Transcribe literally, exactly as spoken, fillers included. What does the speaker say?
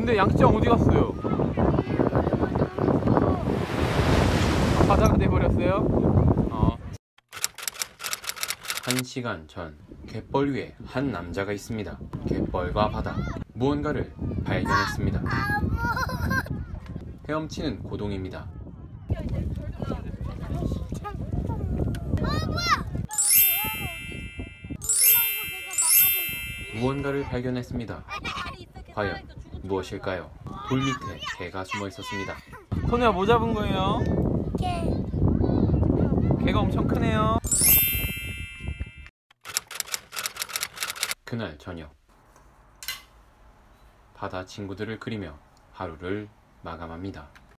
근데 양치장 어디 갔어요? 바다가 돼버렸어요? 어. 한 시간 전 갯벌 위에 한 남자가 있습니다. 갯벌과 바다, 무언가를 발견했습니다. 헤엄치는 고동입니다. 무언가를 발견했습니다. 과연 무엇일까요? 돌 밑에 개가 숨어 있었습니다. 선우야, 뭐 잡은 거예요? 개. 개가 엄청 크네요. 그날 저녁, 바다 친구들을 그리며 하루를 마감합니다.